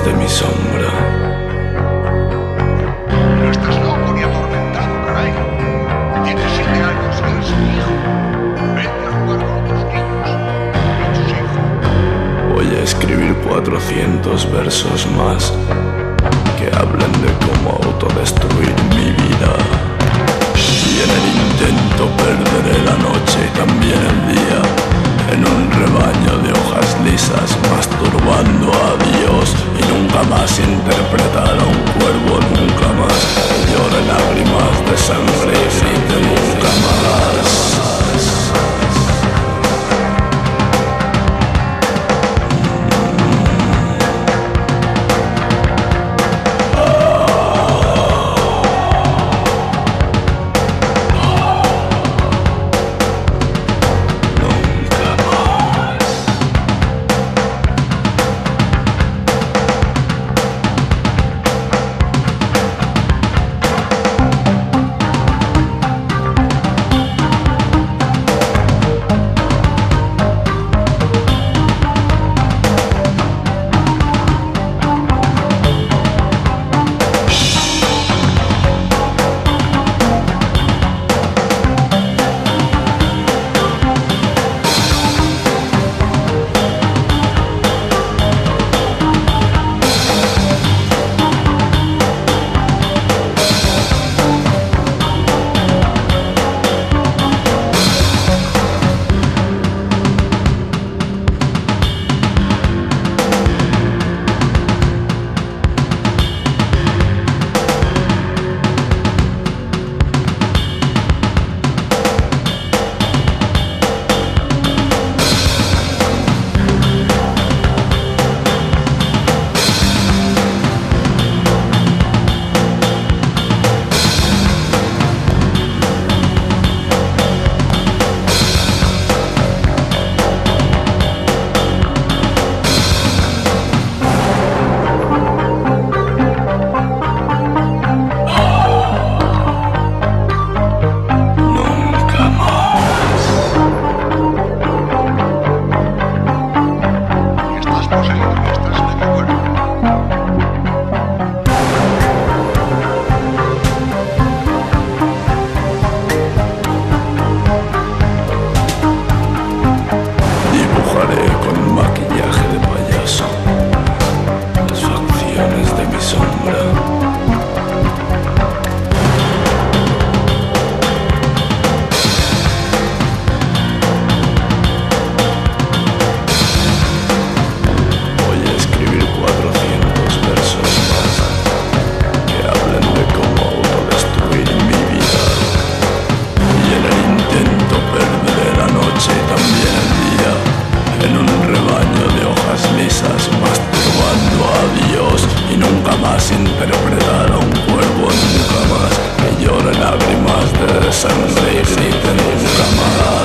de mi sombra. No estás loco ni atormentado, caray. Tienes 7 años y eres mi hijo. Vete a jugar con otros niños. Dicho hijo. Voy a escribir 400 versos más que hablen de cómo autodestruir mi vida. Y en el intento perderé la noche y también el día, en un rebaño de hojas lisas, masturbando a Dios, y nunca más interpretar a un cuervo, nunca más que llore lágrimas de sangre y grite nunca más. Interpretar a un cuervo, nunca más que llore lágrimas de sangre y grite nunca más.